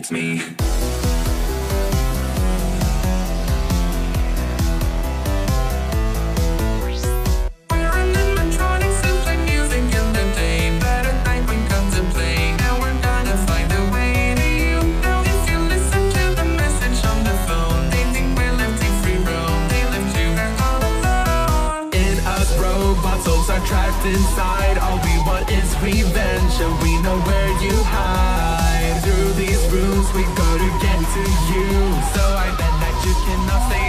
It's me. Trapped inside, all we want is revenge, and we know where you hide. Through these rooms we go to get to you, so I bet that you cannot stay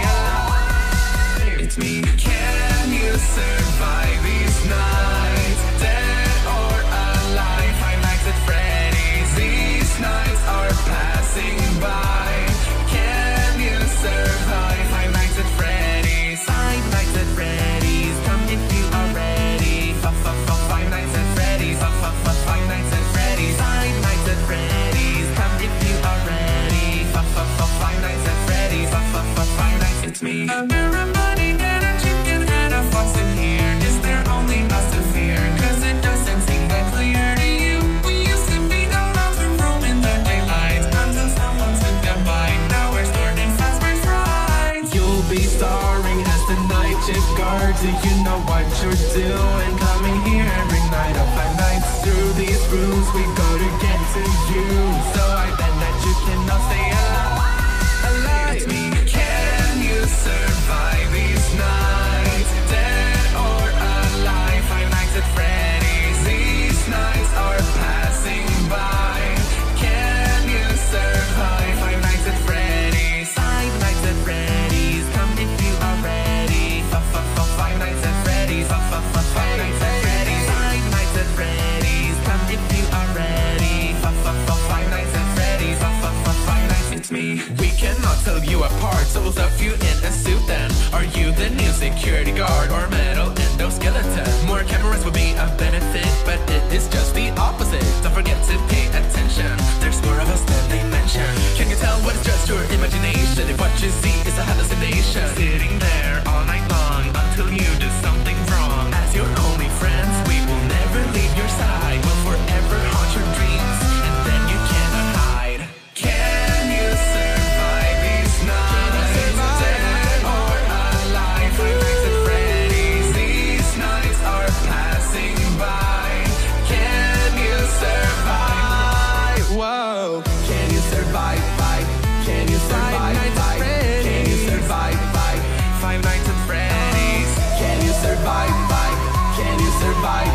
alive. It's me. Can you survive these nights? Dead or alive? Five Nights at Freddy's. These nights are passing by. Can you survive Five Nights at Freddy's? Five Nights at Freddy's. Come if you are ready. Five Nights at Freddy's. Five Nights at Freddy's. Five Nights at Freddy's. Come if you are ready. Five Nights at Freddy's. Five Nights. It's me. Everybody get a chicken head of what's in here. Is there only us to fear? 'Cause it doesn't seem that clear to you. We used to be allowed to roam in the daylight until someone took a bite. Now we're stored in fast-food fries. You'll be starring as the night shift guard. Do you know what you're doing? Coming here every night of 5 nights. Through these rooms we go to get to you, so I bet that you cannot stay alive. It's me. Can you survive these nights? Dead or alive? Five Nights at Freddy's. These nights are passing by. Can you survive Five Nights at Freddy's? Five Nights at Freddy's. Come if you are ready. Five Nights at Freddy's. Five Nights at Freddy's. Five Nights at Freddy's. Come if you are ready. Five Nights at Freddy's. Five Nights. It's me. We cannot tell you apart, so we'll stuff you in a suit then. Are you the new security guard or metal endoskeleton? More cameras would be a benefit, but it is just the opposite. Don't forget to pay attention, there's more of us than they mention. Can you tell what is just your imagination? If what you see is a hallucination, sitting there all night long until you do something wrong. As your only friends, we will never leave your side. We'll forever haunt your dreams, and then you cannot hide. Can you survive these nights? Dead or alive? Five Nights at Freddy's. These nights are passing by. Can you survive? Whoa. Can you survive? Can you survive? Can you survive? Five Nights at Freddy's. Can you survive? Can you survive?